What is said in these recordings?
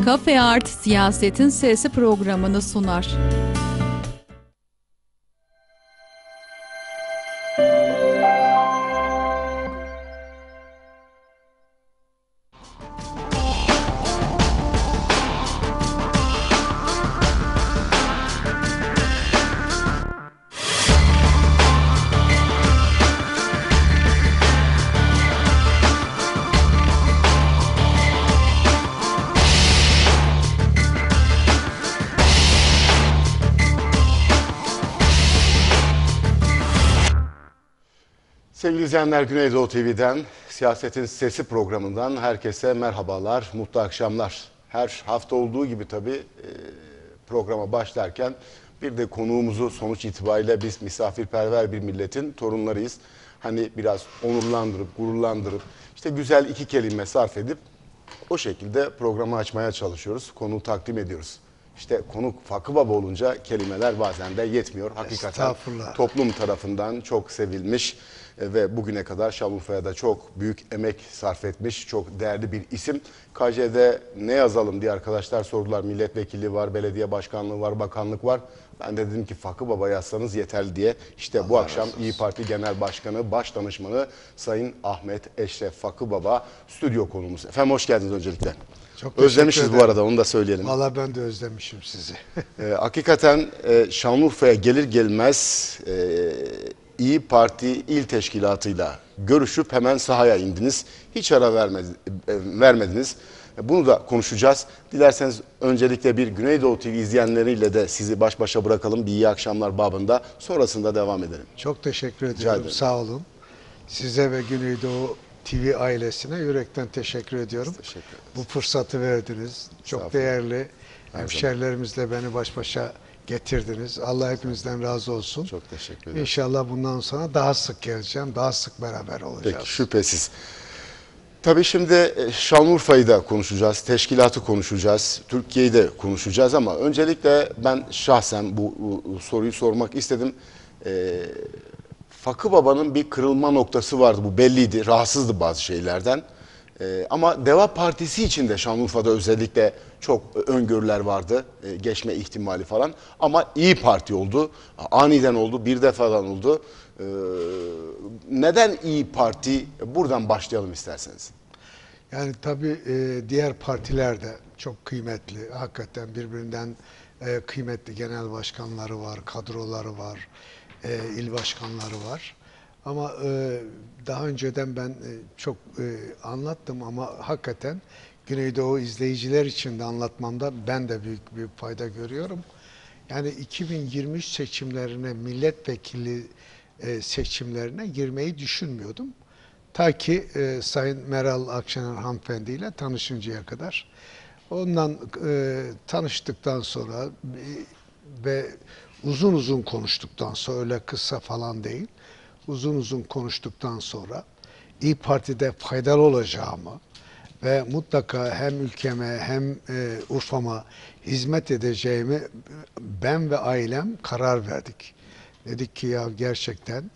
Kafe Art Siyasetin Sesi programını sunar. Sevgili izleyenler, Güneydoğu TV'den, Siyasetin Sesi programından herkese merhabalar, mutlu akşamlar. Her hafta olduğu gibi tabii programa başlarken bir de konuğumuzu sonuç itibariyle biz misafirperver bir milletin torunlarıyız. Hani biraz onurlandırıp, gururlandırıp, işte güzel iki kelime sarf edip o şekilde programı açmaya çalışıyoruz, konuğu takdim ediyoruz. İşte konuk Fakı Baba olunca kelimeler bazen de yetmiyor. Hakikaten toplum tarafından çok sevilmiş ve bugüne kadar Şanlıurfa'ya da çok büyük emek sarf etmiş, çok değerli bir isim. KJ'de ne yazalım diye arkadaşlar sordular. Milletvekili var, belediye başkanlığı var, bakanlık var. Ben de dedim ki Fakı Baba yazsanız yeterli diye. İşte Allah bu akşam İYİ Parti Genel Başkanı, Baş Danışmanı Sayın Ahmet Eşref Fakı Baba stüdyo konuğumuz. Efendim hoş geldiniz öncelikle. Çok özlemişiz bu arada, onu da söyleyelim. Valla ben de özlemişim sizi. Hakikaten Şanlıurfa'ya gelir gelmez İYİ Parti İl Teşkilatı'yla görüşüp hemen sahaya indiniz. Hiç ara vermediniz. Bunu da konuşacağız. Dilerseniz öncelikle bir Güneydoğu TV izleyenleriyle de sizi baş başa bırakalım. Bir iyi akşamlar babında. Sonrasında devam edelim. Çok teşekkür ediyorum. Sağ olun. Size ve Güneydoğu TV ailesine yürekten teşekkür ediyorum. Teşekkür ederiz. Bu fırsatı verdiniz. Çok değerli hemşerilerimizle beni baş başa getirdiniz. Allah hepinizden razı olsun. Çok teşekkür ederim. İnşallah bundan sonra daha sık geleceğim. Daha sık beraber olacağız. Peki, şüphesiz. Tabii şimdi Şanlıurfa'yı da konuşacağız, teşkilatı konuşacağız, Türkiye'yi de konuşacağız ama öncelikle ben şahsen bu soruyu sormak istedim. Fakı Baba'nın bir kırılma noktası vardı, bu belliydi, rahatsızdı bazı şeylerden. Ama Deva Partisi için de Şanlıurfa'da özellikle çok öngörüler vardı, geçme ihtimali falan. Ama İYİ Parti oldu, aniden oldu, bir defadan oldu. Neden İYİ Parti? Buradan başlayalım isterseniz. Yani tabii diğer partiler de çok kıymetli. Hakikaten birbirinden kıymetli genel başkanları var, kadroları var, il başkanları var. Ama daha önceden ben çok anlattım ama hakikaten Güneydoğu izleyiciler için de anlatmamda ben de büyük bir fayda görüyorum. Yani 2023 seçimlerine, milletvekili seçimlerine girmeyi düşünmüyordum. Ta ki Sayın Meral Akşener hanımefendiyle tanışıncaya kadar. Ondan tanıştıktan sonra ve uzun uzun konuştuktan sonra, öyle kısa falan değil, uzun uzun konuştuktan sonra İYİ Parti'de faydalı olacağımı ve mutlaka hem ülkeme hem Urfa'ma hizmet edeceğimi ben ve ailem karar verdik. Dedik ki ya gerçekten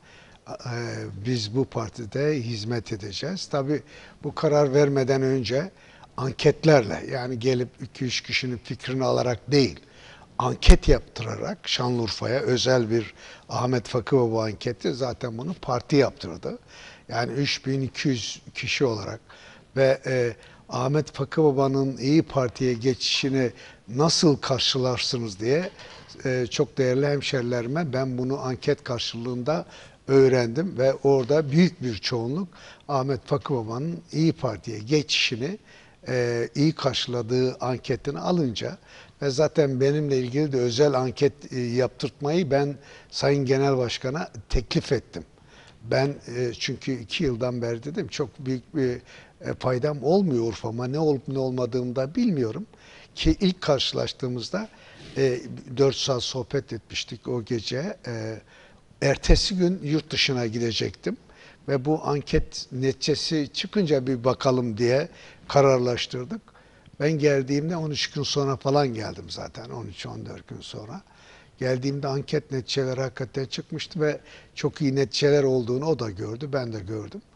biz bu partide hizmet edeceğiz. Tabii bu karar vermeden önce anketlerle, yani gelip 2-3 kişinin fikrini alarak değil, anket yaptırarak Şanlıurfa'ya özel bir Ahmet Fakı Baba anketi, zaten bunu parti yaptırdı. Yani 3200 kişi olarak ve Ahmet Fakı Baba'nın İYİ Parti'ye geçişini nasıl karşılarsınız diye çok değerli hemşerilerime ben bunu anket karşılığında öğrendim ve orada büyük bir çoğunluk Ahmet Fakı Baba'nın İYİ Parti'ye geçişini iyi karşıladığı anketini alınca ve zaten benimle ilgili de özel anket yaptırtmayı ben Sayın Genel Başkan'a teklif ettim. Ben çünkü 2 yıldan beri dedim çok büyük bir faydam olmuyor Urfa'ma, ne olup ne olmadığımı da bilmiyorum ki ilk karşılaştığımızda 4 saat sohbet etmiştik o gece. Ertesi gün yurt dışına gidecektim ve bu anket neticesi çıkınca bir bakalım diye kararlaştırdık. Ben geldiğimde 13 gün sonra falan geldim zaten, 13-14 gün sonra. Geldiğimde anket neticeleri hakikaten çıkmıştı ve çok iyi neticeler olduğunu o da gördü, ben de gördüm.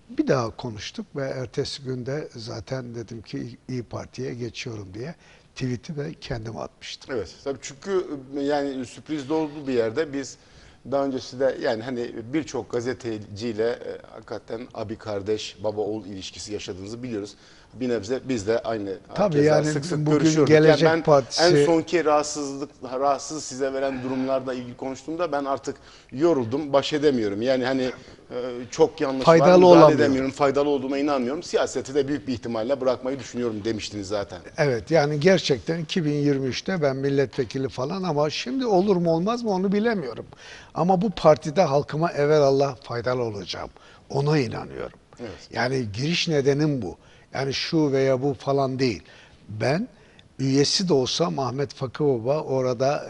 Bir daha konuştuk ve ertesi günde zaten dedim ki İyi Parti'ye geçiyorum diye tweet'i de kendim atmıştım. Evet, tabii çünkü yani sürpriz de oldu bir yerde. Biz daha öncesi de yani hani birçok gazeteciyle hakikaten abi kardeş, baba oğul ilişkisi yaşadığınızı biliyoruz. Bir nebze biz de aynı Tabii keza yani sık sık bugün görüşüyorduk. Yani Gelecek ben en Partisi sonki rahatsız size veren durumlarla ilgili konuştuğumda ben artık yoruldum, baş edemiyorum. Yani hani çok yanlış var, faydalı müdahale olamıyorum. edemiyorum, faydalı olduğuna inanmıyorum. Siyaseti de büyük bir ihtimalle bırakmayı düşünüyorum demiştiniz zaten. Evet yani gerçekten 2023'te ben milletvekili falan ama şimdi olur mu olmaz mı onu bilemiyorum. Ama bu partide halkıma evelallah faydalı olacağım. Ona inanıyorum. Evet. Yani giriş nedenim bu. Yani şu veya bu falan değil. Ben üyesi de olsam Ahmet Fakı Baba orada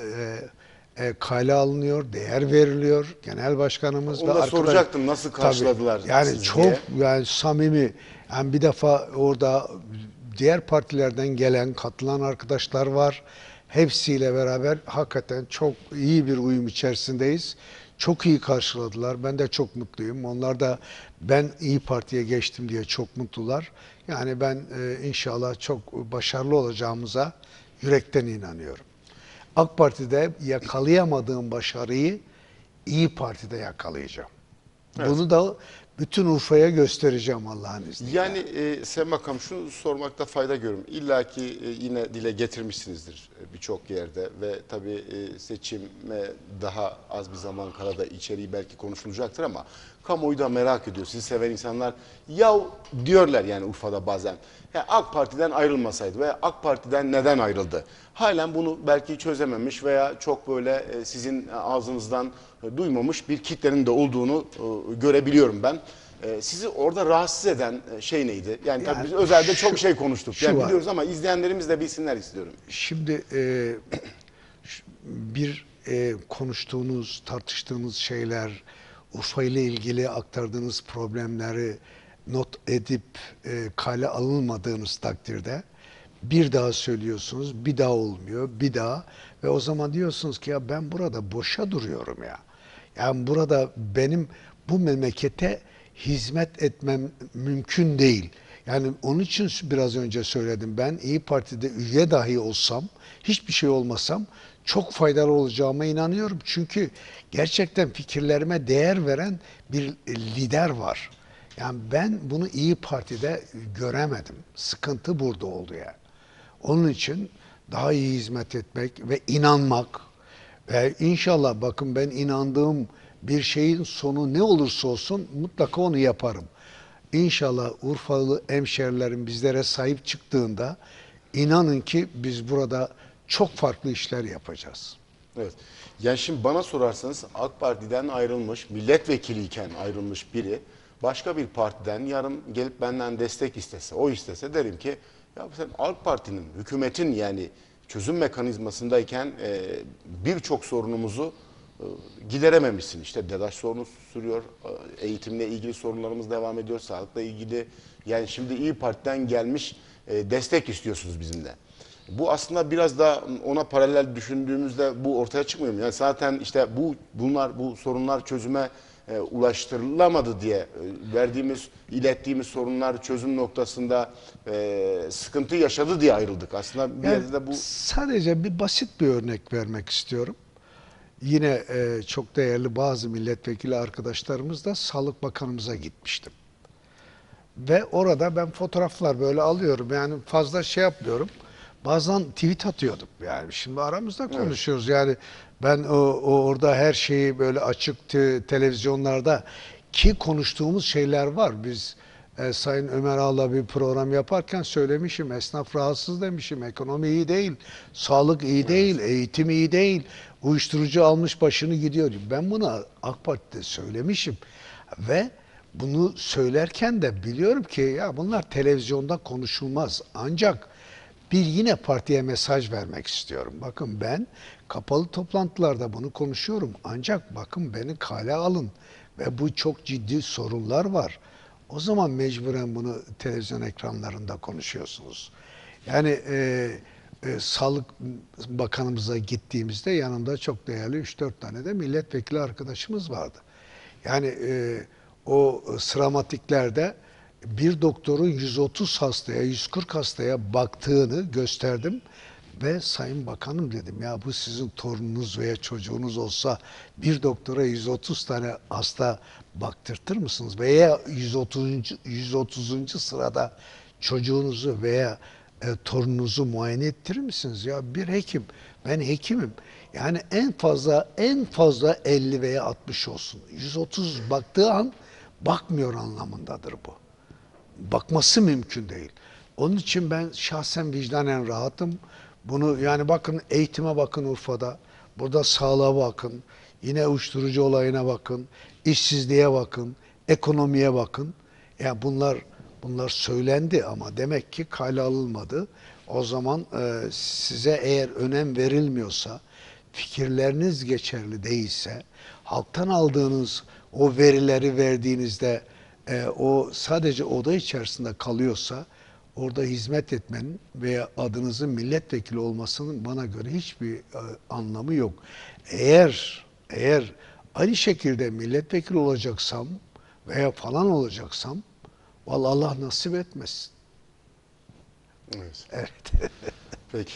kale alınıyor, değer veriliyor. Genel başkanımız Onu ve da arkadaş soracaktım, nasıl tabii karşıladılar yani sizi çok diye. yani samimi. Yani bir defa orada diğer partilerden gelen, katılan arkadaşlar var. Hepsiyle beraber hakikaten çok iyi bir uyum içerisindeyiz. Çok iyi karşıladılar. Ben de çok mutluyum. Onlar da ben İyi Parti'ye geçtim diye çok mutlular. Yani ben inşallah çok başarılı olacağımıza yürekten inanıyorum. AK Parti'de yakalayamadığım başarıyı İyi Parti'de yakalayacağım. Evet. Bunu da bütün Urfa'ya göstereceğim Allah'ın izniyle. Yani Sayın Bakanım şunu sormakta fayda görüyorum. İlla ki yine dile getirmişsinizdir birçok yerde ve tabii seçime daha az bir zaman kala da içeriği belki konuşulacaktır ama kamuoyu da merak ediyor. Sizi seven insanlar ya diyorlar yani Urfa'da bazen. Ya AK Parti'den ayrılmasaydı veya AK Parti'den neden ayrıldı? Halen bunu belki çözememiş veya çok böyle sizin ağzınızdan duymamış bir kitlenin de olduğunu görebiliyorum ben. Sizi orada rahatsız eden şey neydi? Yani tabii biz özelde çok şey konuştuk. şu Yani var. biliyoruz ama izleyenlerimiz de bilsinler istiyorum. Şimdi bir konuştuğunuz, tartıştığınız şeyler, Urfa ile ilgili aktardığınız problemleri not edip kale alınmadığınız takdirde bir daha söylüyorsunuz, bir daha olmuyor, bir daha ve o zaman diyorsunuz ki ya ben burada boşa duruyorum ya. Yani burada benim bu memlekete hizmet etmem mümkün değil. Yani onun için biraz önce söyledim. Ben İyi Parti'de üye dahi olsam, hiçbir şey olmasam çok faydalı olacağıma inanıyorum. Çünkü gerçekten fikirlerime değer veren bir lider var. Yani ben bunu İyi Parti'de göremedim. Sıkıntı burada oldu yani. Onun için daha iyi hizmet etmek ve inanmak ve inşallah bakın ben inandığım bir şeyin sonu ne olursa olsun mutlaka onu yaparım. İnşallah Urfalı hemşerilerim bizlere sahip çıktığında inanın ki biz burada çok farklı işler yapacağız. Evet. Yani şimdi bana sorarsanız AK Parti'den ayrılmış, milletvekiliyken ayrılmış biri başka bir partiden yarın gelip benden destek istese, o istese derim ki ya sen AK Parti'nin, hükümetin yani çözüm mekanizmasındayken birçok sorunumuzu giderememişsin. İşte DEDAŞ sorunu sürüyor, eğitimle ilgili sorunlarımız devam ediyor, sağlıkla ilgili. Yani şimdi İyi Parti'den gelmiş destek istiyorsunuz bizim de. Bu aslında biraz da ona paralel düşündüğümüzde bu ortaya çıkmıyor mu? Yani zaten işte bu sorunlar çözüme ulaştırılamadı diye ilettiğimiz sorunlar çözüm noktasında sıkıntı yaşadı diye ayrıldık. Aslında bir Yani yerde de bu sadece bir basit bir örnek vermek istiyorum. Yine çok değerli bazı milletvekili arkadaşlarımızla Sağlık Bakanımıza gitmiştim. Ve orada ben fotoğraflar böyle alıyorum. Yani fazla şey yapmıyorum. Bazen tweet atıyordum. Yani şimdi aramızda konuşuyoruz. Yani ben orada her şeyi böyle açık televizyonlarda ki konuştuğumuz şeyler var. Biz Sayın Ömer Ağa'la bir program yaparken söylemişim. Esnaf rahatsız demişim. Ekonomi iyi değil. Sağlık iyi değil. Eğitim iyi değil. Uyuşturucu almış başını gidiyor. Ben bunu AK Parti'de söylemişim. Ve bunu söylerken de biliyorum ki ya bunlar televizyonda konuşulmaz. Ancak bir yine partiye mesaj vermek istiyorum. Bakın ben kapalı toplantılarda bunu konuşuyorum. Ancak bakın beni kale alın ve bu çok ciddi sorunlar var. O zaman mecburen bunu televizyon ekranlarında konuşuyorsunuz. Yani Sağlık Bakanımıza gittiğimizde yanımda çok değerli 3-4 tane de milletvekili arkadaşımız vardı. Yani o sıramatikler'de bir doktorun 130 hastaya, 140 hastaya baktığını gösterdim. Ve Sayın Bakanım dedim, ya bu sizin torununuz veya çocuğunuz olsa bir doktora 130 tane hasta baktırtır mısınız? Veya 130. sırada çocuğunuzu veya torununuzu muayene ettirir misiniz? Ya bir hekim, ben hekimim. Yani en fazla 50 veya 60 olsun. 130 baktığı an bakmıyor anlamındadır bu. Bakması mümkün değil. Onun için ben şahsen vicdanen rahatım. Bunu yani bakın, eğitime bakın Urfa'da. Burada sağlığa bakın. Yine uyuşturucu olayına bakın. İşsizliğe bakın. Ekonomiye bakın. Yani bunlar söylendi ama demek ki kale alınmadı. O zaman size eğer önem verilmiyorsa, fikirleriniz geçerli değilse, halktan aldığınız o verileri verdiğinizde o sadece oda içerisinde kalıyorsa, orada hizmet etmenin veya adınızın milletvekili olmasının bana göre hiçbir anlamı yok. Eğer aynı şekilde milletvekili olacaksam veya falan olacaksam, vallahi Allah nasip etmesin. Evet. Evet. Peki.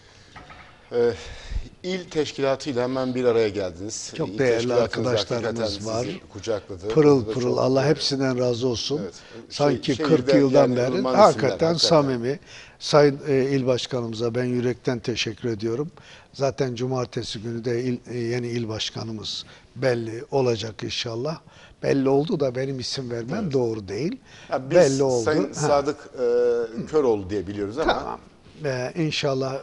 İl teşkilatıyla hemen bir araya geldiniz. Çok İl değerli teşkilatınız arkadaşlarımız hakikaten var. sizi kucakladı. Pırıl Bu da pırıl, çok, Allah hepsinden razı olsun. evet. Sanki Şehirde 40 yıldan yani beri ılıman hakikaten isimler, samimi. Sayın İl Başkanımıza ben yürekten teşekkür ediyorum. Zaten cumartesi günü de yeni il başkanımız belli olacak inşallah. Belli oldu da benim isim vermem Evet. doğru değil. Ya biz Belli oldu. Sayın Sadık Köroğlu diye biliyoruz ama Tamam. İnşallah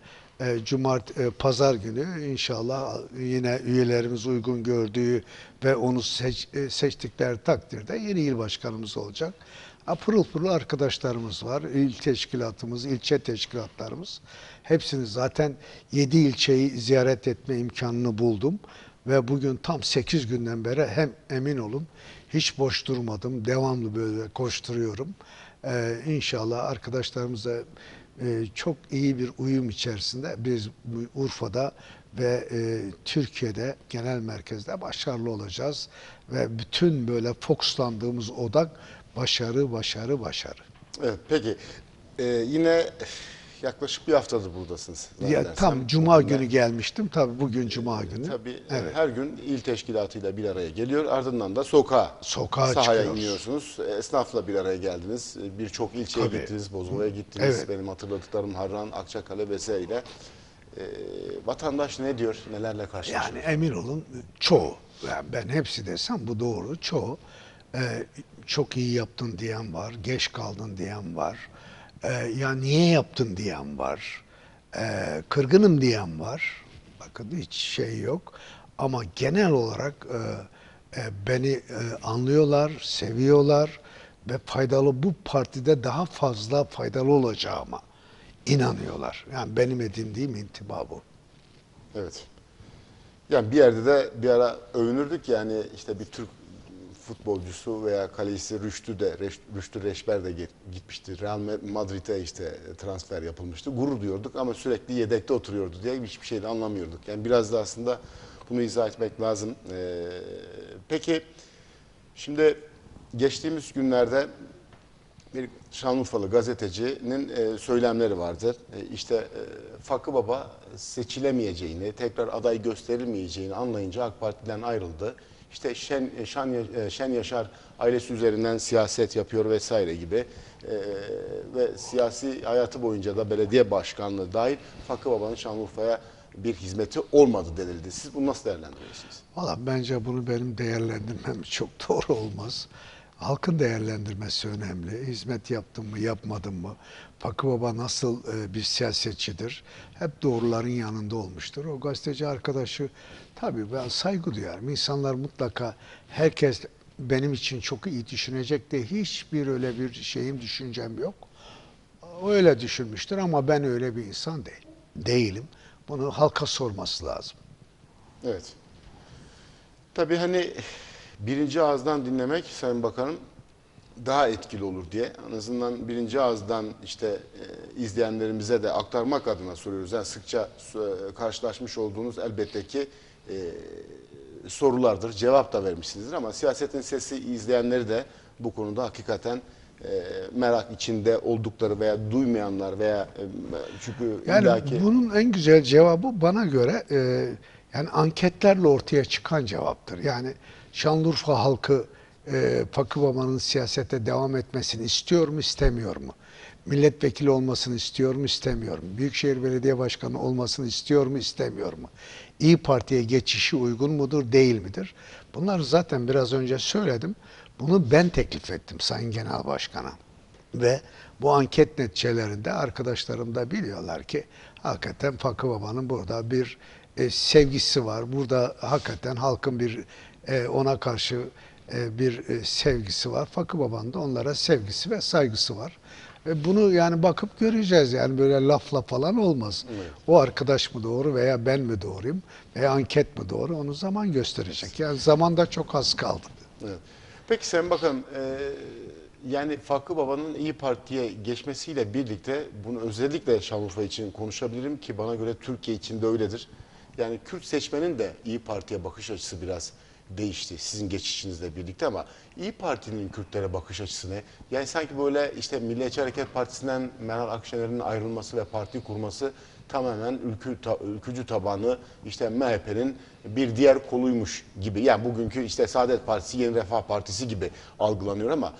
pazar günü inşallah yine üyelerimiz uygun gördüğü ve onu seçtikleri takdirde yeni il başkanımız olacak. Pırıl pırıl arkadaşlarımız var. İl teşkilatımız, ilçe teşkilatlarımız. Hepsini zaten 7 ilçeyi ziyaret etme imkanını buldum. Ve bugün tam 8 günden beri hem emin olun hiç boş durmadım. Devamlı böyle koşturuyorum. İnşallah arkadaşlarımızla çok iyi bir uyum içerisinde biz Urfa'da ve Türkiye'de genel merkezde başarılı olacağız. Ve bütün böyle fokuslandığımız odak başarı, başarı, başarı. evet, peki yine yaklaşık bir haftadır buradasınız. Ya, tam Cuma günü gelmiştim. Tabii bugün Cuma günü. Tabii Evet. her gün il teşkilatıyla bir araya geliyor. Ardından da sahaya çıkıyoruz. iniyorsunuz. Esnafla bir araya geldiniz. Birçok ilçeye Tabii. gittiniz. Bozova'ya gittiniz. Evet. Benim hatırladıklarım Harran, Akçakale vesaire. Vatandaş ne diyor? Nelerle karşılaşıyor? Yani emin olun çoğu, yani ben hepsi desem bu doğru, çoğu çok iyi yaptın diyen var, geç kaldın diyen var, ya niye yaptın diyen var, kırgınım diyen var. Bakın hiç şey yok ama genel olarak beni anlıyorlar, seviyorlar ve bu partide daha fazla faydalı olacağıma inanıyorlar. Yani benim edindiğim intiba bu. Evet. Yani bir yerde de bir ara övünürdük, yani işte bir Türk futbolcusu veya kalecisi Rüştü Reçber de gitmişti. Real Madrid'e işte transfer yapılmıştı. Gurur diyorduk ama sürekli yedekte oturuyordu diye hiçbir şey de anlamıyorduk. Yani biraz da aslında bunu izah etmek lazım. Peki şimdi geçtiğimiz günlerde bir Şanlıurfalı gazetecinin söylemleri vardı. İşte Fakı Baba seçilemeyeceğini, tekrar aday gösterilmeyeceğini anlayınca AK Parti'den ayrıldı. İşte Şen Yaşar ailesi üzerinden siyaset yapıyor vesaire gibi ve siyasi hayatı boyunca da belediye başkanlığı dahil Fakı Baba'nın Şanlıurfa'ya bir hizmeti olmadı denildi. Siz bunu nasıl değerlendiriyorsunuz? Valla bence bunu benim değerlendirmem çok doğru olmaz. Halkın değerlendirmesi önemli. Hizmet yaptım mı, yapmadım mı? Fakı Baba nasıl bir siyasetçidir? Hep doğruların yanında olmuştur. O gazeteci arkadaşı, tabii ben saygı duyarım. İnsanlar mutlaka, herkes benim için çok iyi düşünecek de hiçbir öyle bir düşüncem yok. Öyle düşünmüştür ama ben öyle bir insan değilim. Bunu halka sorması lazım. Evet. Tabii hani birinci ağızdan dinlemek Sayın Bakanım daha etkili olur diye. En azından birinci ağızdan işte izleyenlerimize de aktarmak adına soruyoruz. Yani sıkça karşılaşmış olduğunuz elbette ki sorulardır. Cevap da vermişsinizdir ama Siyasetin Sesi izleyenleri de bu konuda hakikaten merak içinde oldukları veya duymayanlar veya çünkü Yani illaki... bunun en güzel cevabı bana göre yani anketlerle ortaya çıkan cevaptır. Yani Şanlıurfa halkı Fakı Baba'nın siyasete devam etmesini istiyor mu, istemiyor mu? Milletvekili olmasını istiyor mu, istemiyor mu? Büyükşehir Belediye Başkanı olmasını istiyor mu, istemiyor mu? İyi Parti'ye geçişi uygun mudur, değil midir? Bunları zaten biraz önce söyledim. Bunu ben teklif ettim Sayın Genel Başkan'a. Ve bu anket neticelerinde arkadaşlarım da biliyorlar ki hakikaten Fakı Baba'nın burada bir sevgisi var. Burada hakikaten halkın bir ona karşı bir sevgisi var. Fakı Baba'nın da onlara sevgisi ve saygısı var. Ve bunu yani bakıp göreceğiz, yani böyle lafla falan olmaz. Evet. O arkadaş mı doğru veya ben mi doğruyum veya anket mi doğru, onu zaman gösterecek. Yani zamanda çok az kaldı. Evet. Peki sen bakın yani Fakı Baba'nın İyi Parti'ye geçmesiyle birlikte bunu özellikle Şanlıurfa için konuşabilirim ki bana göre Türkiye için de öyledir. Yani Kürt seçmenin de İyi Parti'ye bakış açısı biraz değişti sizin geçişinizle birlikte ama İyi Parti'nin Kürtlere bakış açısı ne? Yani sanki böyle işte Milliyetçi Hareket Partisi'nden Meral Akşener'in ayrılması ve parti kurması tamamen ülkücü tabanı işte MHP'nin bir diğer koluymuş gibi. Yani bugünkü işte Saadet Partisi, Yeni Refah Partisi gibi algılanıyor ama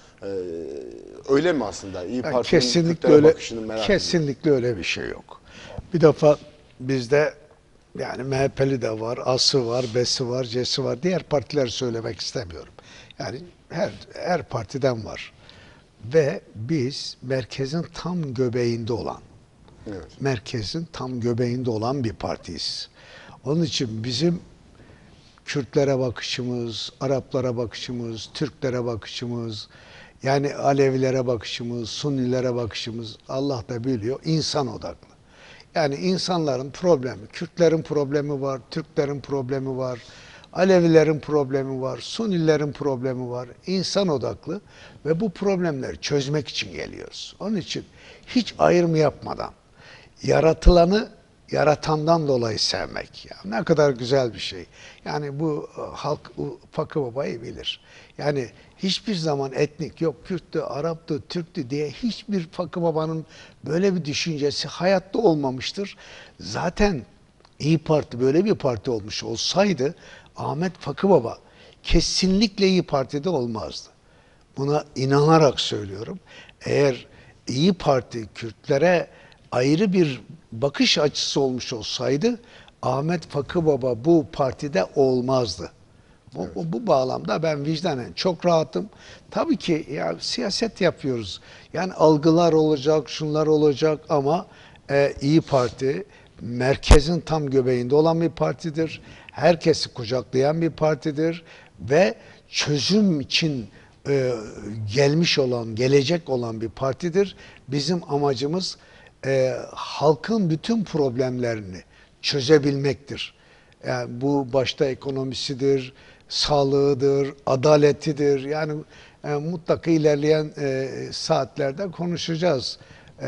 öyle mi aslında? İyi Yani Parti'nin kesinlikle Kürtlere bakışını merak ediyorum. kesinlikle öyle bir şey yok. Bir defa bizde yani MHP'li de var, A'sı var, B'si var, C'si var. Diğer partiler söylemek istemiyorum. Yani her partiden var. Ve biz merkezin tam göbeğinde olan, evet, merkezin tam göbeğinde olan bir partiyiz. Onun için bizim Kürtlere bakışımız, Araplara bakışımız, Türklere bakışımız, yani Alevilere bakışımız, Sunnilere bakışımız Allah da biliyor, insan odaklı. Yani insanların problemi, Kürtlerin problemi var, Türklerin problemi var, Alevilerin problemi var, Sunnilerin problemi var. İnsan odaklı ve bu problemleri çözmek için geliyoruz. Onun için hiç ayrım yapmadan yaratılanı yaratandan dolayı sevmek. Ya ne kadar güzel bir şey. Yani bu halk Fakı Baba'yı bilir. Yani hiçbir zaman etnik yok, Kürttü, Arap'tı, Türktü diye hiçbir Fakı Baba'nın böyle bir düşüncesi hayatta olmamıştır. Zaten İyi Parti böyle bir parti olmuş olsaydı Ahmet Fakı Baba kesinlikle İyi Parti'de olmazdı. Buna inanarak söylüyorum. Eğer İyi Parti Kürtlere ayrı bir bakış açısı olmuş olsaydı Ahmet Fakı Baba bu partide olmazdı. Evet. Bu bağlamda ben vicdanen çok rahatım. Tabii ki ya siyaset yapıyoruz. Yani algılar olacak, şunlar olacak ama İyi Parti merkezin tam göbeğinde olan bir partidir. Herkesi kucaklayan bir partidir ve çözüm için gelmiş olan, gelecek olan bir partidir. Bizim amacımız halkın bütün problemlerini çözebilmektir. Yani bu başta ekonomisidir, sağlığıdır, adaletidir. Yani mutlaka ilerleyen saatlerde konuşacağız.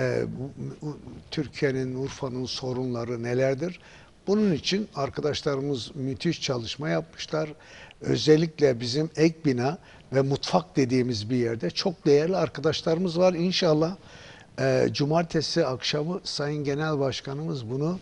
Türkiye'nin, Urfa'nın sorunları nelerdir? Bunun için arkadaşlarımız müthiş çalışma yapmışlar. Özellikle bizim ek bina ve mutfak dediğimiz bir yerde çok değerli arkadaşlarımız var. İnşallah cumartesi akşamı Sayın Genel Başkanımız bunu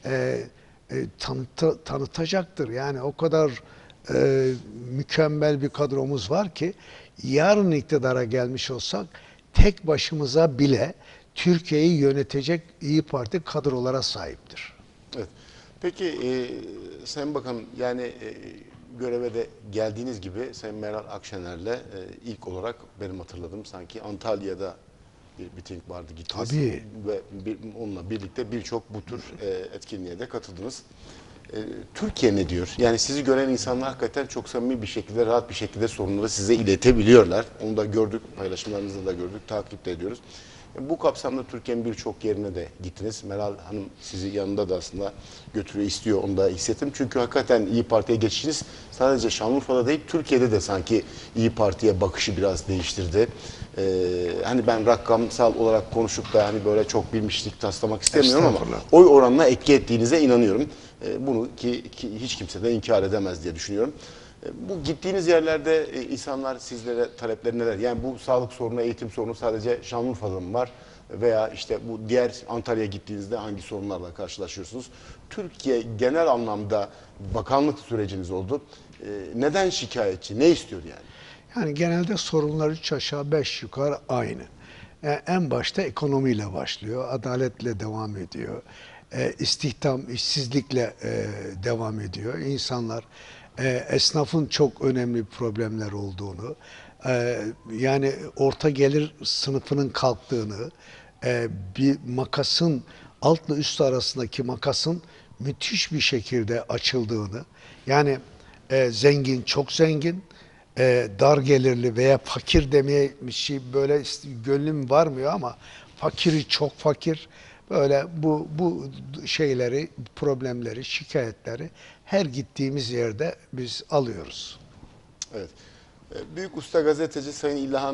tanıtacaktır. Yani o kadar mükemmel bir kadromuz var ki yarın iktidara gelmiş olsak tek başımıza bile Türkiye'yi yönetecek İyi Parti kadrolara sahiptir. Evet. Peki Sayın Bakan yani göreve de geldiğiniz gibi Sayın Meral Akşener'le ilk olarak benim hatırladığım sanki Antalya'da bir miting vardı, gittiniz. Tabii. Ve onunla birlikte birçok bu tür etkinliğe de katıldınız. Türkiye ne diyor? Yani sizi gören insanlar hakikaten çok samimi bir şekilde, rahat bir şekilde sorunları size iletebiliyorlar. Onu da gördük, paylaşımlarınızda da gördük, takip de ediyoruz. Bu kapsamda Türkiye'nin birçok yerine de gittiniz. Meral Hanım sizi yanında da aslında götürüyor, istiyor, onu da hissettim. Çünkü hakikaten İyi Parti'ye geçişiniz sadece Şanlıurfa'da değil, Türkiye'de de sanki İyi Parti'ye bakışı biraz değiştirdi. Hani ben rakamsal olarak konuşup da hani böyle çok bilmişlik taslamak istemiyorum ama oy oranına etki ettiğinize inanıyorum. Bunu ki hiç kimse de inkar edemez diye düşünüyorum. Bu gittiğiniz yerlerde insanlar sizlere talepleri neler? Yani bu sağlık sorunu, eğitim sorunu sadece Şanlıurfa'da mı var? Veya işte bu diğer Antalya'ya gittiğinizde hangi sorunlarla karşılaşıyorsunuz? Türkiye genel anlamda bakanlık süreciniz oldu. Neden şikayetçi? Ne istiyor yani? Yani genelde sorunlar 3 aşağı 5 yukarı aynı. En başta ekonomiyle başlıyor, adaletle devam ediyor. İstihdam, işsizlikle devam ediyor. İnsanlar, esnafın çok önemli problemler olduğunu, yani orta gelir sınıfının kalktığını, bir makasın, altla üst arasındaki makasın müthiş bir şekilde açıldığını, yani zengin çok zengin, dar gelirli veya fakir demeye bir şey böyle gönlüm varmıyor ama fakiri çok fakir, böyle bu şeyleri, problemleri, şikayetleri her gittiğimiz yerde biz alıyoruz. Evet. Büyük usta gazeteci Sayın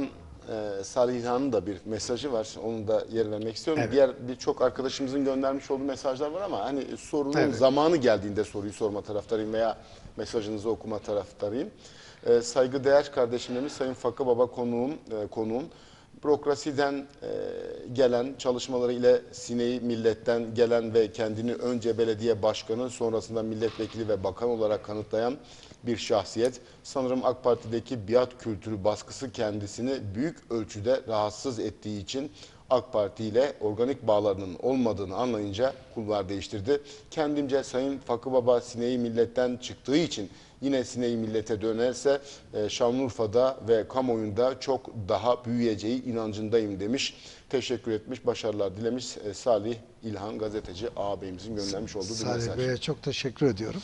Salih İlhan'ın da bir mesajı var. Onu da yer vermek istiyorum. Evet. Diğer birçok arkadaşımızın göndermiş olduğu mesajlar var ama hani sorunun Evet. zamanı geldiğinde soruyu sorma taraftarıyım veya mesajınızı okuma taraftarıyım. Saygıdeğer kardeşim Sayın Fakı Baba konuğum. Bürokrasiden gelen çalışmaları ile sineği milletten gelen ve kendini önce belediye başkanı sonrasında milletvekili ve bakan olarak kanıtlayan bir şahsiyet. Sanırım AK Parti'deki biat kültürü baskısı kendisini büyük ölçüde rahatsız ettiği için AK Parti ile organik bağlarının olmadığını anlayınca kulvar değiştirdi. Kendimce Sayın Fakı Baba sineği milletten çıktığı için yine sineği millete dönerse Şanlıurfa'da ve kamuoyunda çok daha büyüyeceği inancındayım demiş. Teşekkür etmiş, başarılar dilemiş Salih İlhan gazeteci ağabeyimizin göndermiş olduğu bir mesaj. Salih Bey'e çok teşekkür ediyorum.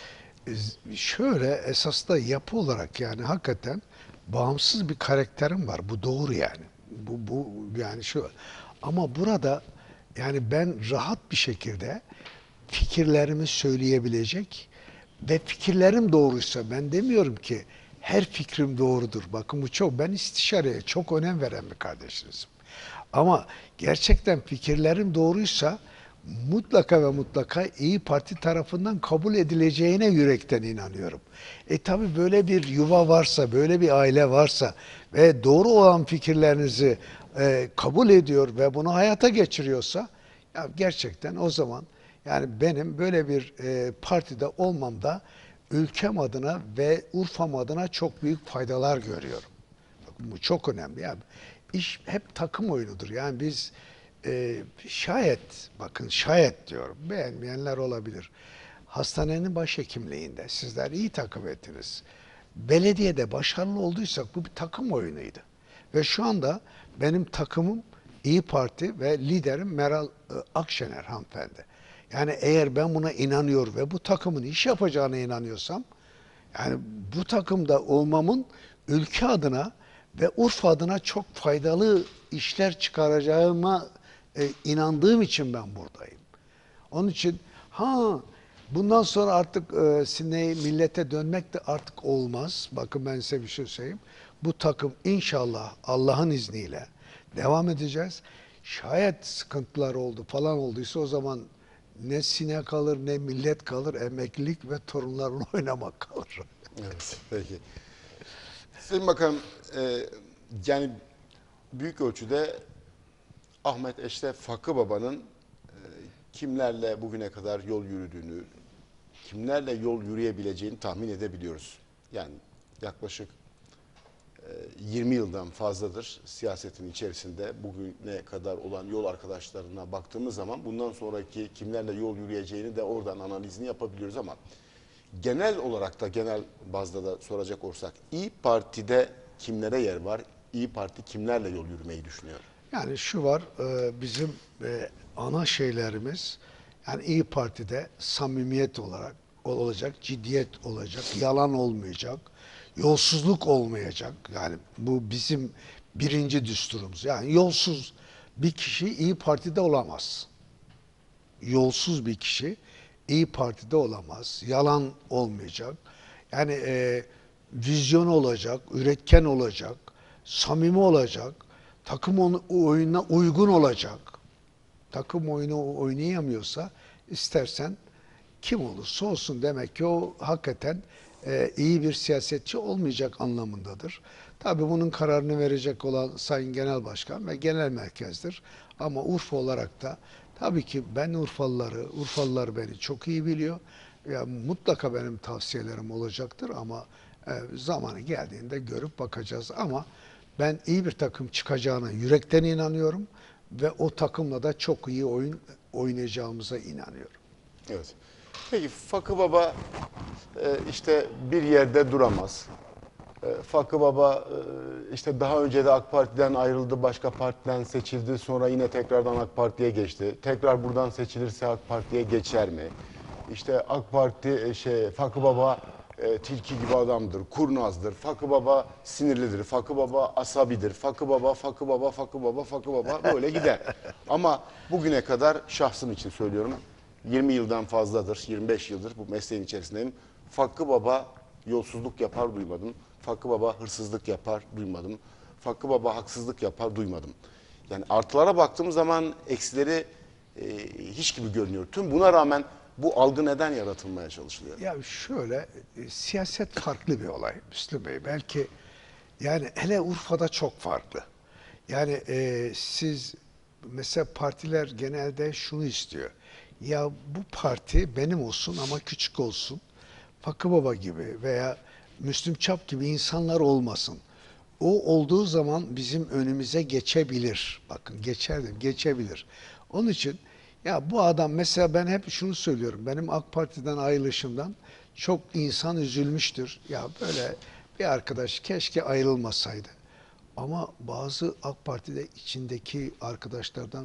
Şöyle esas da yapı olarak yani hakikaten bağımsız bir karakterim var. Bu doğru yani. Bu yani şu. Ama burada yani ben rahat bir şekilde fikirlerimi söyleyebilecek ve fikirlerim doğruysa, ben demiyorum ki her fikrim doğrudur. Bakın bu çok, ben istişareye çok önem veren bir kardeşinizim. Ama gerçekten fikirlerim doğruysa mutlaka ve mutlaka İyi Parti tarafından kabul edileceğine yürekten inanıyorum. Tabii böyle bir yuva varsa, böyle bir aile varsa ve doğru olan fikirlerinizi kabul ediyor ve bunu hayata geçiriyorsa, ya gerçekten o zaman yani benim böyle bir partide olmamda ülkem adına ve Urfa'm adına çok büyük faydalar görüyorum. Bu çok önemli. Yani iş hep takım oyunudur. Yani biz şayet, bakın şayet diyorum, beğenmeyenler olabilir. Hastanenin başhekimliğinde sizler iyi takip ettiniz. Belediyede başarılı olduysak bu bir takım oyunuydu. Ve şu anda benim takımım İyi Parti ve liderim Meral Akşener hanımefendi. Yani eğer ben buna inanıyor ve bu takımın iş yapacağına inanıyorsam, yani bu takımda olmamın ülke adına ve Urfa adına çok faydalı işler çıkaracağıma inandığım için ben buradayım. Onun için bundan sonra artık sineği millete dönmek de artık olmaz. Bakın ben size bir şey söyleyeyim. Bu takım inşallah Allah'ın izniyle devam edeceğiz. Şayet sıkıntılar oldu falan olduysa o zaman ne sinek kalır ne millet kalır, emeklilik ve torunlarla oynamak kalır. Evet, peki. Sayın Bakanım, yani büyük ölçüde Ahmet Eşref Fakı Baba'nın kimlerle bugüne kadar yol yürüdüğünü, kimlerle yol yürüyebileceğini tahmin edebiliyoruz. Yani yaklaşık 20 yıldan fazladır siyasetin içerisinde bugüne kadar olan yol arkadaşlarına baktığımız zaman bundan sonraki kimlerle yol yürüyeceğini de oradan analizini yapabiliyoruz ama genel olarak da genel bazda da soracak olursak İyi Parti'de kimlere yer var? İyi Parti kimlerle yol yürümeyi düşünüyor? Yani şu var, bizim ana şeylerimiz, yani İyi Parti'de samimiyet olarak olacak, ciddiyet olacak, yalan olmayacak, yolsuzluk olmayacak. Yani bu bizim birinci düsturumuz. Yani yolsuz bir kişi İyi Parti'de olamaz. Yolsuz bir kişi İyi Parti'de olamaz. Yalan olmayacak. Yani vizyon olacak, üretken olacak, samimi olacak, takım oyununa uygun olacak. Takım oyunu oynayamıyorsa istersen kim olursa olsun demek ki o hakikaten iyi bir siyasetçi olmayacak anlamındadır. Tabii bunun kararını verecek olan Sayın Genel Başkan ve Genel Merkez'dir. Ama Urfa olarak da tabii ki ben Urfalılar beni çok iyi biliyor. Ya mutlaka benim tavsiyelerim olacaktır ama zamanı geldiğinde görüp bakacağız. Ama ben iyi bir takım çıkacağına yürekten inanıyorum ve o takımla da çok iyi oyun oynayacağımıza inanıyorum. Evet. Peki Fakı Baba işte bir yerde duramaz. Fakı Baba işte daha önce de AK Parti'den ayrıldı, başka partiden seçildi, sonra yine tekrardan AK Parti'ye geçti. Tekrar buradan seçilirse AK Parti'ye geçer mi? İşte AK Parti Fakı Baba tilki gibi adamdır, kurnazdır. Fakı Baba sinirlidir, Fakı Baba asabidir. Fakı Baba, Fakı Baba, Fakı Baba, Fakı Baba böyle gider. Ama bugüne kadar şahsım için söylüyorum, 20 yıldan fazladır, 25 yıldır bu mesleğin içerisindeyim. Fakı Baba yolsuzluk yapar duymadım. Fakı Baba hırsızlık yapar duymadım. Fakı Baba haksızlık yapar duymadım. Yani artılara baktığım zaman eksileri hiç gibi görünüyor. Tüm buna rağmen bu algı neden yaratılmaya çalışılıyor? Ya şöyle, siyaset farklı bir olay Müslüm Bey. Belki yani hele Urfa'da çok farklı. Yani siz mesela partiler genelde şunu istiyor. Ya bu parti benim olsun ama küçük olsun. Fakı Baba gibi veya Müslüm Çap gibi insanlar olmasın. O olduğu zaman bizim önümüze geçebilir. Bakın geçebilir. Onun için ya bu adam mesela ben hep şunu söylüyorum. Benim AK Parti'den ayrılışımdan çok insan üzülmüştür. Ya böyle bir arkadaş keşke ayrılmasaydı. Ama bazı AK Parti'de içindeki arkadaşlardan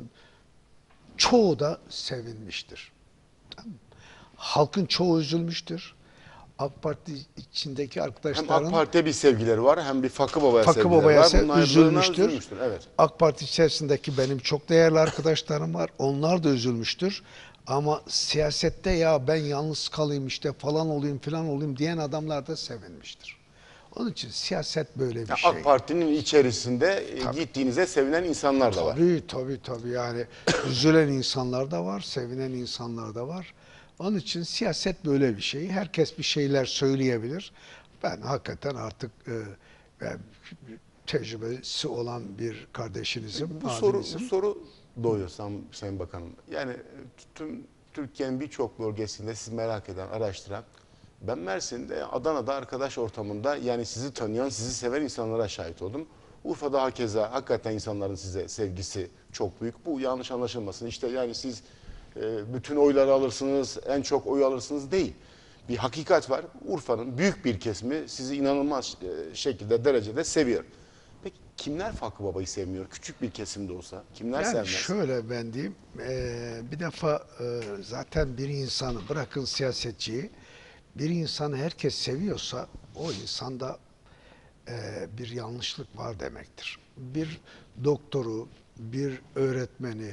çoğu da sevinmiştir. Tamam mı? Halkın çoğu üzülmüştür. AK Parti içindeki Hem AK arkadaşların Parti'ye bir sevgileri var, hem bir Fakı Baba'ya Fakı sevgileri Baba'ya var. Bunun ayrılığına üzülmüştür. Evet. AK Parti içerisindeki benim çok değerli arkadaşlarım var. Onlar da üzülmüştür. Ama siyasette ya ben yalnız kalayım işte falan olayım filan olayım diyen adamlar da sevinmiştir. Onun için siyaset böyle bir Ya şey. AK Parti'nin içerisinde gittiğinize sevinen insanlar da var. Tabii yani üzülen insanlar da var, sevinen insanlar da var. Onun için siyaset böyle bir şey. Herkes bir şeyler söyleyebilir. Ben hakikaten artık ben tecrübesi olan bir kardeşinizim, Bu abinizim. soru doğuyor Sayın Bakanım. Yani tüm Türkiye'nin birçok bölgesinde sizi merak eden, araştıran, ben Mersin'de, Adana'da arkadaş ortamında yani sizi tanıyan, sizi seven insanlara şahit oldum. Urfa'da hakeza hakikaten insanların size sevgisi çok büyük. Bu yanlış anlaşılmasın. İşte yani siz bütün oyları alırsınız, en çok oy alırsınız değil. Bir hakikat var. Urfa'nın büyük bir kesimi sizi inanılmaz şekilde, derecede seviyor. Peki kimler Fakı Baba'yı sevmiyor? Küçük bir kesimde olsa. Kimler Yani sevmez? şöyle ben diyeyim, bir defa zaten bir insanı bırakın siyasetçiyi, bir insanı herkes seviyorsa o insanda bir yanlışlık var demektir. Bir doktoru, bir öğretmeni,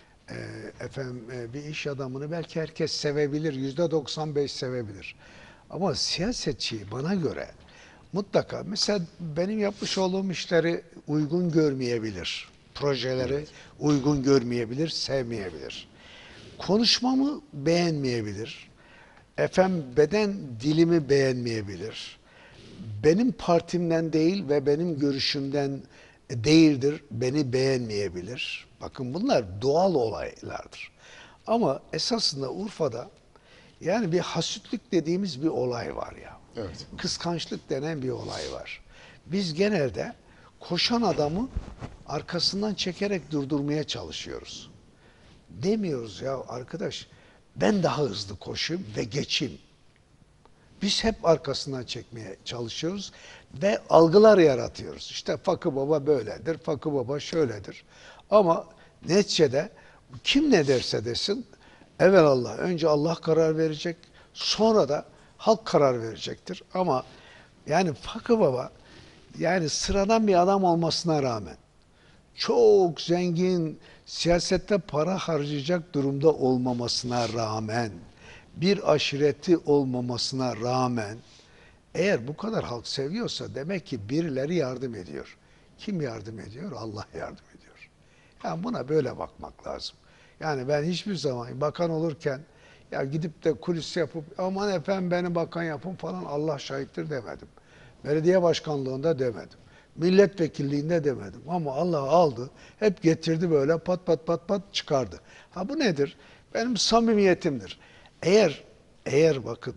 bir iş adamını belki herkes sevebilir, %95 sevebilir. Ama siyasetçiyi bana göre mutlaka mesela benim yapmış olduğum işleri uygun görmeyebilir. Projeleri uygun görmeyebilir, sevmeyebilir. Konuşmamı beğenmeyebilir. Beden dilimi beğenmeyebilir. Benim partimden değil ve benim görüşümden değildir, beni beğenmeyebilir. Bakın bunlar doğal olaylardır. Ama esasında Urfa'da yani bir hasütlük dediğimiz bir olay var ya. Evet. Kıskançlık denen bir olay var. Biz genelde koşan adamı arkasından çekerek durdurmaya çalışıyoruz. Demiyoruz ya arkadaş ben daha hızlı koşayım ve geçeyim. Biz hep arkasından çekmeye çalışıyoruz ve algılar yaratıyoruz. İşte Fakı Baba böyledir, Fakı Baba şöyledir. Ama neticede kim ne derse desin, evelallah önce Allah karar verecek, sonra da halk karar verecektir. Ama yani Fakı Baba yani sıradan bir adam olmasına rağmen çok zengin, siyasette para harcayacak durumda olmamasına rağmen, bir aşireti olmamasına rağmen, eğer bu kadar halk seviyorsa demek ki birileri yardım ediyor. Kim yardım ediyor? Allah yardım ediyor. Yani buna böyle bakmak lazım. Yani ben hiçbir zaman bakan olurken Ya gidip de kulis yapıp aman efendim beni bakan yapın falan Allah şahittir demedim. Belediye başkanlığında demedim. Milletvekilliğinde demedim. Ama Allah aldı. Hep getirdi böyle pat pat pat pat çıkardı. Ha bu nedir? Benim samimiyetimdir. Eğer bakın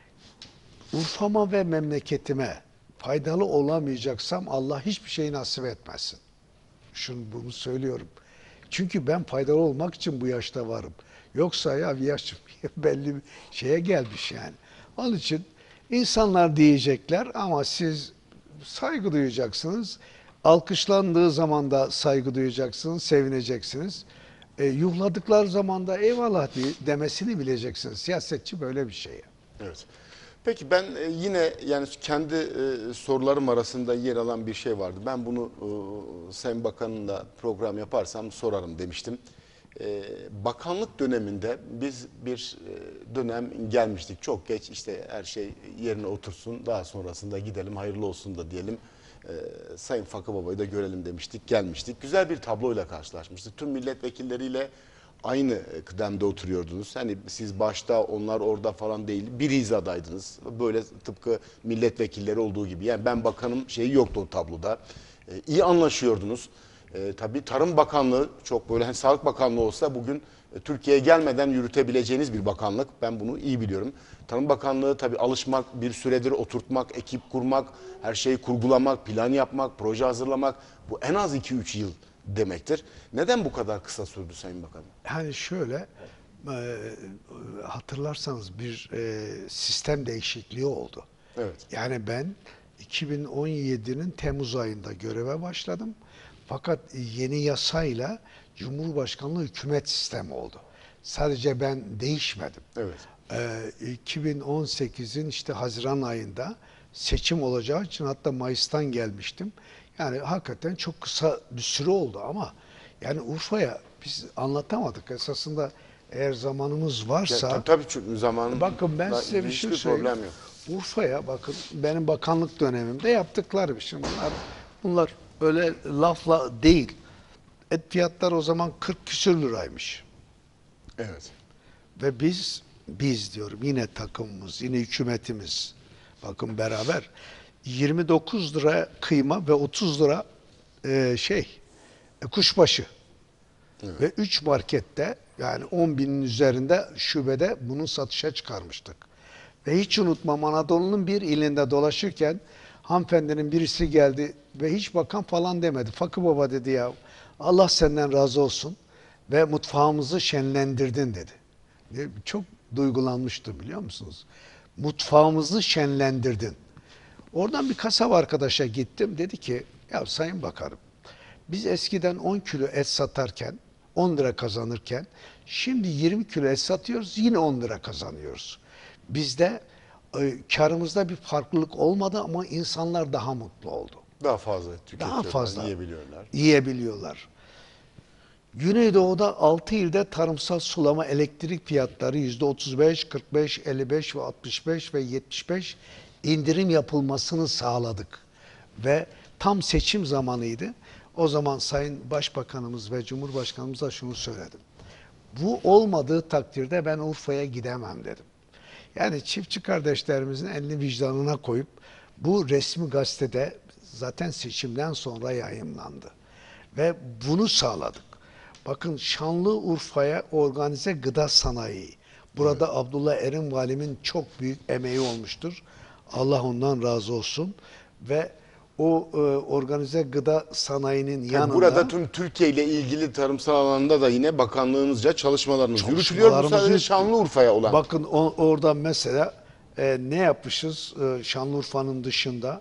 Urfa'ma ve memleketime faydalı olamayacaksam Allah hiçbir şey nasip etmesin. Bunu söylüyorum. Çünkü ben faydalı olmak için bu yaşta varım. Yoksa ya yaşım belli bir şeye gelmiş yani. Onun için insanlar diyecekler ama siz saygı duyacaksınız. Alkışlandığı zaman da saygı duyacaksınız, sevineceksiniz. Yuhladıkları zaman da eyvallah demesini bileceksiniz. Siyasetçi böyle bir şey. Evet. Peki ben yine yani kendi sorularım arasında yer alan bir şey vardı. Ben bunu Sayın Bakan'la program yaparsam sorarım demiştim. Bakanlık döneminde biz bir dönem gelmiştik. Çok geç işte her şey yerine otursun. Daha sonrasında gidelim hayırlı olsun da diyelim. Sayın Fakı Baba'yı da görelim demiştik. Gelmiştik. Güzel bir tabloyla karşılaşmıştık. Tüm milletvekilleriyle aynı kıdemde oturuyordunuz. Hani siz başta onlar orada falan değil. Bir hizadaydınız. Böyle tıpkı milletvekilleri olduğu gibi. Yani ben bakanım şeyi yoktu o tabloda. İyi anlaşıyordunuz. Tabii Tarım Bakanlığı çok böyle hani Sağlık Bakanlığı olsa bugün Türkiye'ye gelmeden yürütebileceğiniz bir bakanlık. Ben bunu iyi biliyorum. Tarım Bakanlığı tabii alışmak, bir süredir oturtmak, ekip kurmak, her şeyi kurgulamak, plan yapmak, proje hazırlamak bu en az 2-3 yıl demektir. Neden bu kadar kısa sürdü Sayın Bakanım? Yani şöyle hatırlarsanız bir sistem değişikliği oldu. Evet. Yani ben 2017'nin Temmuz ayında göreve başladım. Fakat yeni yasayla Cumhurbaşkanlığı hükümet sistemi oldu. Sadece ben değişmedim. Evet. 2018'in işte Haziran ayında seçim olacağı için hatta Mayıs'tan gelmiştim. Yani hakikaten çok kısa bir süre oldu ama yani Urfa'ya biz anlatamadık. Esasında eğer zamanımız varsa Tabii çünkü zamanım bakın ben size bir şey söyleyeyim. problem yok. Urfa'ya bakın benim bakanlık dönemimde yaptıklarım. Şimdi bunlar öyle lafla değil. Et fiyatlar o zaman 40 küsür liraymış. Evet. Ve biz diyorum yine takımımız, yine hükümetimiz bakın beraber 29 lira kıyma ve 30 lira kuşbaşı. Evet. Ve 3 markette yani 10 binin üzerinde şubede bunu satışa çıkarmıştık. Ve hiç unutmam Anadolu'nun bir ilinde dolaşırken hanımefendinin birisi geldi ve hiç bakan falan demedi. Fakı Baba dedi ya Allah senden razı olsun ve mutfağımızı şenlendirdin dedi. Çok duygulanmıştım biliyor musunuz? Mutfağımızı şenlendirdin. Oradan bir kasap arkadaşa gittim. Dedi ki ya Sayın Bakanım biz eskiden 10 kilo et satarken 10 lira kazanırken şimdi 20 kilo et satıyoruz yine 10 lira kazanıyoruz. Bizde karımızda bir farklılık olmadı ama insanlar daha mutlu oldu. Daha fazla tüketiyorlar, Daha fazla yiyebiliyorlar. yiyebiliyorlar. Güneydoğu'da 6 ilde tarımsal sulama elektrik fiyatları %35, 45, 55 ve 65 ve 75 indirim yapılmasını sağladık. Ve tam seçim zamanıydı. O zaman Sayın Başbakanımız ve Cumhurbaşkanımıza şunu söyledim. Bu olmadığı takdirde ben Urfa'ya gidemem dedim. Yani çiftçi kardeşlerimizin elini vicdanına koyup bu resmi gazetede zaten seçimden sonra yayımlandı. Ve bunu sağladık. Bakın Şanlıurfa'ya organize gıda sanayi. Burada evet. Abdullah Erim Valimin çok büyük emeği olmuştur. Allah ondan razı olsun. Ve o organize gıda sanayinin yanında... Burada tüm Türkiye ile ilgili tarımsal alanda da yine bakanlığınızca çalışmalarınız yürütülüyor. Bu sadece Şanlıurfa'ya olan. Bakın orada mesela ne yapmışız Şanlıurfa'nın dışında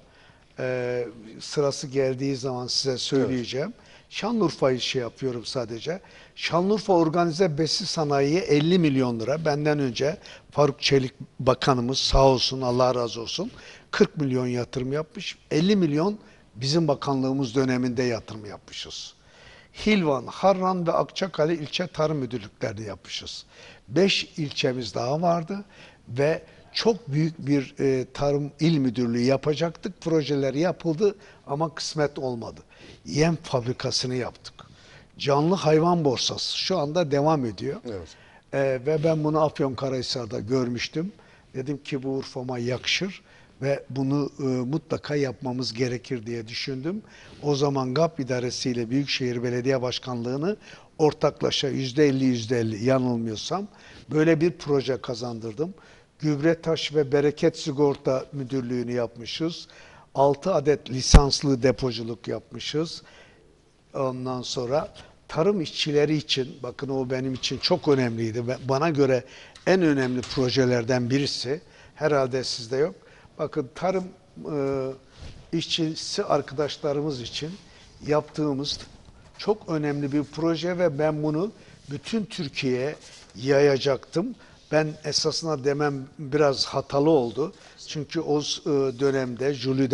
sırası geldiği zaman size söyleyeceğim. Evet. Şanlıurfa'yı yapıyorum sadece. Şanlıurfa Organize Besi Sanayi'ye 50 milyon lira. Benden önce Faruk Çelik Bakanımız sağ olsun Allah razı olsun 40 milyon yatırım yapmış. 50 milyon bizim bakanlığımız döneminde yatırım yapmışız. Hilvan, Harran ve Akçakale ilçe tarım müdürlüklerini yapmışız. 5 ilçemiz daha vardı ve çok büyük bir tarım il müdürlüğü yapacaktık. Projeler yapıldı ama kısmet olmadı. Yem fabrikasını yaptık. Canlı hayvan borsası şu anda devam ediyor. Evet. Ve ben bunu Afyonkarahisar'da görmüştüm. Dedim ki bu Urfa'ma yakışır ve bunu mutlaka yapmamız gerekir diye düşündüm. O zaman GAP İdaresi ile Büyükşehir Belediye Başkanlığı'nı ortaklaşa %50-%50 yanılmıyorsam böyle bir proje kazandırdım. Gübretaş ve Bereket Sigorta Müdürlüğü'nü yapmışız. 6 adet lisanslı depoculuk yapmışız. Ondan sonra tarım işçileri için, bakın o benim için çok önemliydi. Bana göre en önemli projelerden birisi. Herhalde sizde yok. Bakın tarım işçisi arkadaşlarımız için yaptığımız çok önemli bir proje ve ben bunu bütün Türkiye'ye yayacaktım. Ben esasına demem biraz hatalı oldu. Çünkü o dönemde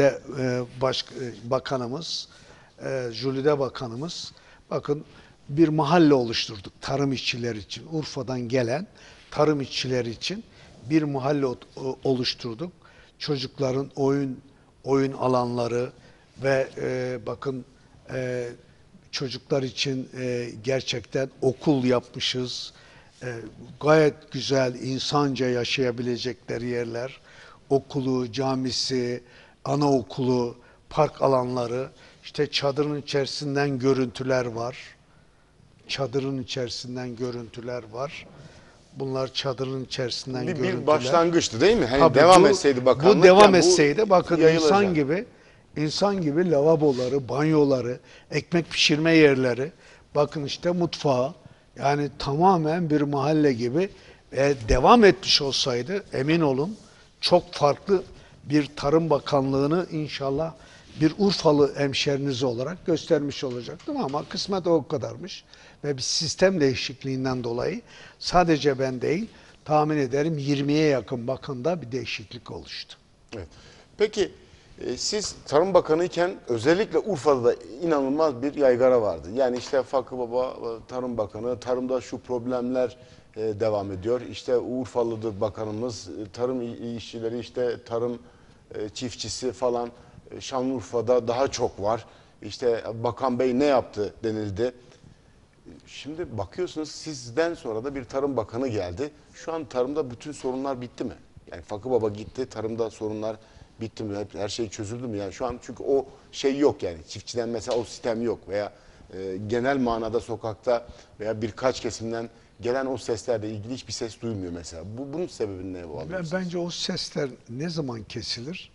Jülide Bakanımız bakın bir mahalle oluşturduk tarım işçileri için. Urfa'dan gelen tarım işçileri için bir mahalle oluşturduk. Çocukların oyun alanları ve bakın çocuklar için gerçekten okul yapmışız. Gayet güzel, insanca yaşayabilecekleri yerler. Okulu, camisi, anaokulu, park alanları. İşte çadırın içerisinden görüntüler var. Çadırın içerisinden görüntüler var. Bunlar çadırın içerisinden görüntüler. Bir başlangıçtı değil mi? Hani Tabii devam etseydi bakanlık. Bu devam etseydi bakın yayılacak. insan gibi lavaboları, banyoları, ekmek pişirme yerleri, bakın işte mutfağı, yani tamamen bir mahalle gibi devam etmiş olsaydı emin olun çok farklı bir Tarım Bakanlığı'nı inşallah bir Urfalı hemşeriniz olarak göstermiş olacaktım ama kısmet o kadarmış. Ve bir sistem değişikliğinden dolayı sadece ben değil, tahmin ederim 20'ye yakın bakımda bir değişiklik oluştu. Evet. Peki siz Tarım Bakanı iken özellikle Urfa'da da inanılmaz bir yaygara vardı. Yani işte Fakı Baba Tarım Bakanı, tarımda şu problemler devam ediyor. İşte Urfalı'dır bakanımız, tarım işçileri işte tarım çiftçisi falan Şanlıurfa'da daha çok var. İşte Bakan Bey ne yaptı denildi. Şimdi bakıyorsunuz sizden sonra da bir Tarım Bakanı geldi. Şu an tarımda bütün sorunlar bitti mi? Yani Fakı Baba gitti, tarımda sorunlar bitti mi? Her şey çözüldü mü? Yani şu an çünkü o şey yok yani. Çiftçiden mesela o sistem yok veya genel manada sokakta veya birkaç kesimden gelen o seslerle ilgili hiçbir ses duymuyor mesela. Bunun sebebi ne bu? Bence o sesler ne zaman kesilir?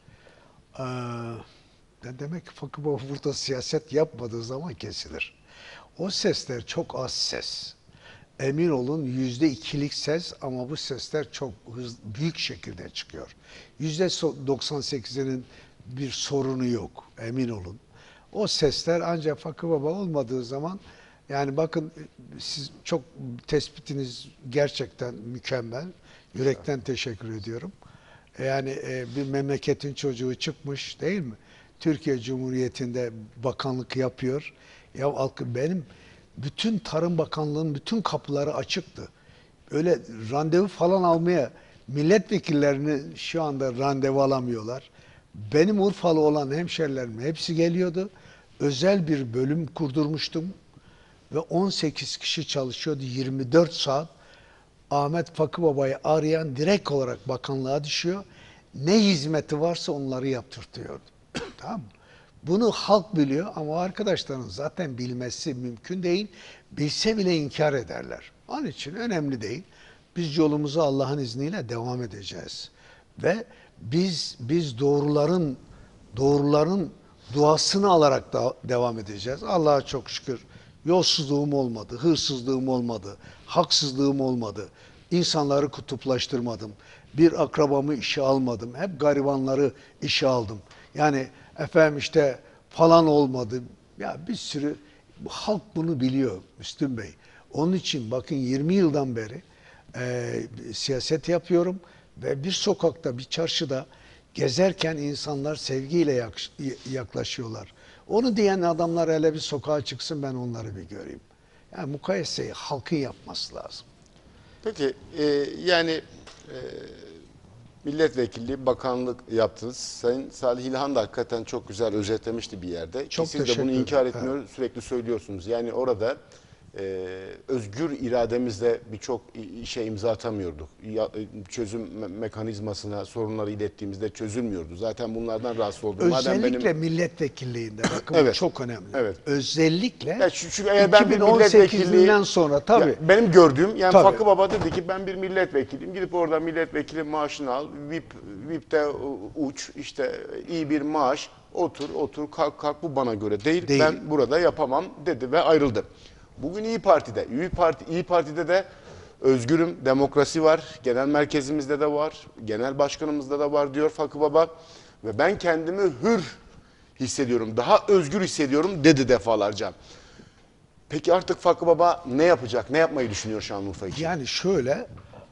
Demek ki Fakı Baba burada siyaset yapmadığı zaman kesilir. O sesler çok az ses. Emin olun %2'lik ses ama bu sesler çok büyük şekilde çıkıyor. %98'inin bir sorunu yok, emin olun. O sesler ancak Fakı Baba olmadığı zaman, yani bakın siz çok tespitiniz gerçekten mükemmel. Yürekten teşekkür ediyorum. Yani bir memleketin çocuğu çıkmış değil mi? Türkiye Cumhuriyeti'nde bakanlık yapıyor. Ya benim bütün Tarım Bakanlığı'nın bütün kapıları açıktı. Öyle randevu falan almaya milletvekillerini şu anda randevu alamıyorlar. Benim Urfalı olan hemşerilerim hepsi geliyordu. Özel bir bölüm kurdurmuştum ve 18 kişi çalışıyordu 24 saat. Ahmet Fakı Baba'yı arayan direkt olarak bakanlığa düşüyor. Ne hizmeti varsa onları yaptırtıyordu. Tamam mı? Bunu halk biliyor ama arkadaşların zaten bilmesi mümkün değil. Bilse bile inkar ederler. Onun için önemli değil. Biz yolumuza Allah'ın izniyle devam edeceğiz. Ve biz doğruların duasını alarak da devam edeceğiz. Allah'a çok şükür yolsuzluğum olmadı, hırsızlığım olmadı, haksızlığım olmadı. İnsanları kutuplaştırmadım. Bir akrabamı işe almadım. Hep garibanları işe aldım. Yani efendim işte falan olmadı. Ya bir sürü halk bunu biliyor Müslüm Bey. Onun için bakın 20 yıldan beri siyaset yapıyorum ve bir sokakta, bir çarşıda gezerken insanlar sevgiyle yaklaşıyorlar. Onu diyen adamlar hele bir sokağa çıksın ben onları bir göreyim. Yani mukayeseyi halkın yapması lazım. Peki yani milletvekilliği, bakanlık yaptınız. Sayın Salih İlhan da hakikaten çok güzel özetlemişti bir yerde. Çok Siz de teşekkür bunu inkar ederim. etmiyor, sürekli söylüyorsunuz. Yani orada özgür irademizle birçok işe imza atamıyorduk. Çözüm mekanizmasına sorunları ilettiğimizde çözülmüyordu. Zaten bunlardan rahatsız oldum. Özellikle milletvekilliğinde bakın bu Evet. çok önemli. Evet. Özellikle Ya çünkü eğer ben bir 2018'den sonra tabii. Ya benim gördüğüm yani Tabii. Fakı Baba dedi ki ben bir milletvekiliyim. Gidip orada milletvekili maaşını al. VIP'te uç. İşte iyi bir maaş. Otur kalk bu bana göre değil. Değil. Ben burada yapamam dedi ve ayrıldı. Bugün İyi Parti'de. İyi Parti'de de özgürüm, demokrasi var. Genel merkezimizde de var. Genel başkanımızda da var diyor Fakı Baba. Ve ben kendimi hür hissediyorum. Daha özgür hissediyorum dedi defalarca. Peki artık Fakı Baba ne yapacak? Ne yapmayı düşünüyor Şanlıurfa için? Yani şöyle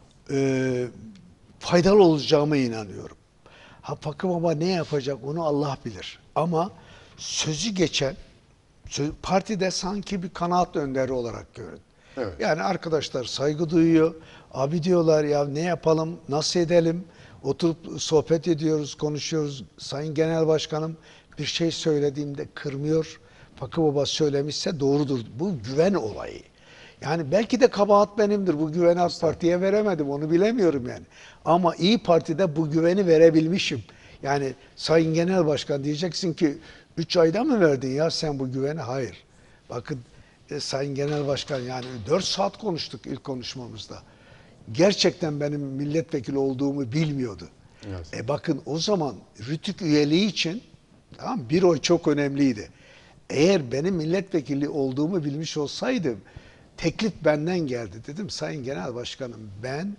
faydalı olacağıma inanıyorum. Fakı Baba ne yapacak onu Allah bilir. Ama sözü geçen partide sanki bir kanaat önderi olarak görün. Evet. Yani arkadaşlar saygı duyuyor. Abi diyorlar ya ne yapalım, nasıl edelim? Oturup sohbet ediyoruz, konuşuyoruz. Sayın Genel Başkanım bir şey söylediğimde kırmıyor. Fakı Baba söylemişse doğrudur. Bu güven olayı. Yani belki de kabahat benimdir. Bu güveni AK Parti'ye veremedim. Onu bilemiyorum yani. Ama İyi Parti'de bu güveni verebilmişim. Yani Sayın Genel Başkan diyeceksin ki 3 ayda mı verdin ya sen bu güveni? Hayır. Bakın Sayın Genel Başkan yani 4 saat konuştuk ilk konuşmamızda. Gerçekten benim milletvekili olduğumu bilmiyordu. Evet. Bakın o zaman Rütük üyeliği için tamam, bir oy çok önemliydi. Eğer benim milletvekili olduğumu bilmiş olsaydım teklif benden geldi. Dedim Sayın Genel Başkanım ben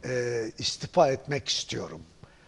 istifa etmek istiyorum.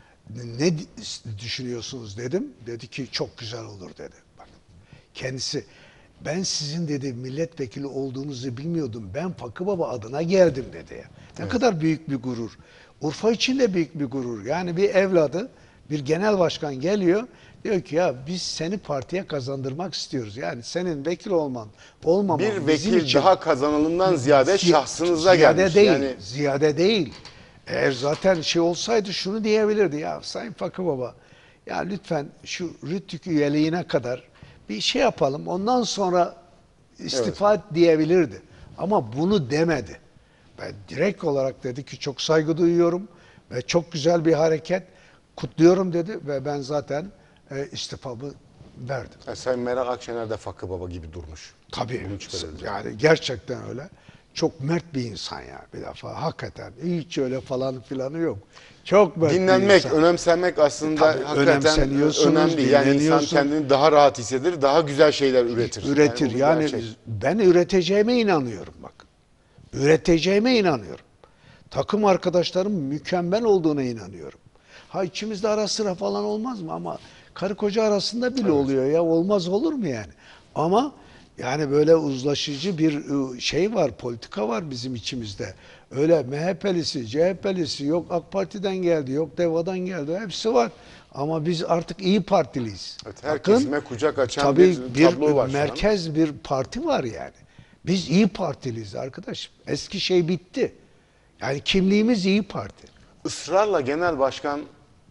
Ne düşünüyorsunuz dedim. Dedi ki çok güzel olur dedi. Bakın kendisi ben sizin dedi milletvekili olduğunuzu bilmiyordum. Ben Fakı Baba adına geldim dedi ya. Ne kadar büyük bir gurur. Urfa için de büyük bir gurur. Yani bir evladı, bir genel başkan geliyor. Diyor ki ya biz seni partiye kazandırmak istiyoruz. Yani senin vekil olmaman Bir bizim vekil için daha kazanılımdan ziyade şahsınıza ziyade gelmiş. değil, Yani ziyade değil. Eğer zaten şey olsaydı şunu diyebilirdi ya Sayın Fakı Baba ya lütfen şu Rütük üyeliğine kadar bir şey yapalım ondan sonra istifa diyebilirdi. Ama bunu demedi. Ben direkt olarak dedi ki çok saygı duyuyorum ve çok güzel bir hareket kutluyorum dedi ve ben zaten istifamı verdim. Sayın Meral Akşener de Fakı Baba gibi durmuş. Tabii Bunu çıkarılacak. yani gerçekten öyle. Çok mert bir insan ya bir defa hakikaten hiç öyle falan filanı yok. Çok mert bir Dinlenmek, insan. önemsemek aslında Tabii, hakikaten önemseniyorsunuz, önemli. Yani insan dinleniyorsun. kendini daha rahat hissedir, daha güzel şeyler üretir. Üretir. bu Yani gerçek. ben üreteceğime inanıyorum bak. Üreteceğime inanıyorum. Takım arkadaşlarım mükemmel olduğuna inanıyorum. Ha içimizde ara sıra falan olmaz mı? Ama karı koca arasında bile oluyor ya. Olmaz olur mu yani? Ama yani böyle uzlaşıcı bir şey var, politika var bizim içimizde. Öyle MHP'lisi, CHP'lisi, yok AK Parti'den geldi, yok DEVA'dan geldi. Hepsi var. Ama biz artık İyi Partiliyiz. Evet, herkesime Bakın, kucak açan tabii bir tablo var şu an. merkez bir parti var yani. Biz İyi Partiliyiz arkadaş. Eski şey bitti. Yani kimliğimiz İyi Parti. Israrla Genel Başkan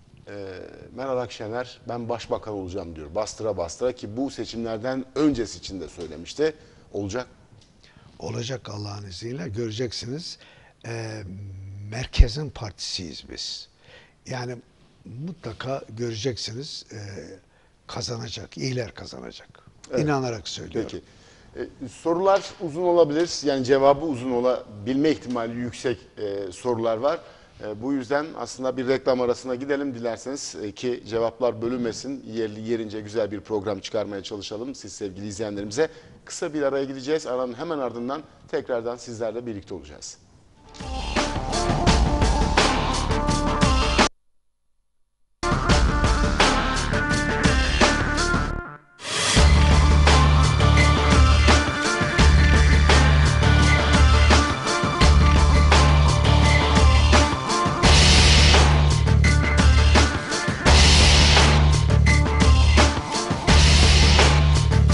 Meral Akşener ben başbakan olacağım diyor. Bastıra bastıra ki bu seçimlerden öncesi için de söylemişti. Olacak. Olacak Allah'ın izniyle göreceksiniz. Merkezin partisiyiz biz. Yani mutlaka göreceksiniz kazanacak, iyiler kazanacak. Evet. İnanarak söylüyorum. Peki. Sorular uzun olabilir. Yani cevabı uzun olabilme ihtimali yüksek sorular var. Bu yüzden aslında bir reklam arasına gidelim dilerseniz ki cevaplar bölünmesin. Yerli yerince güzel bir program çıkarmaya çalışalım siz sevgili izleyenlerimize. Kısa bir araya gideceğiz. Aranın hemen ardından tekrardan sizlerle birlikte olacağız.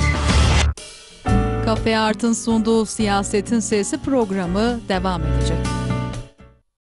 Kafe Art'ın sunduğu Siyasetin Sesi programı devam edecek.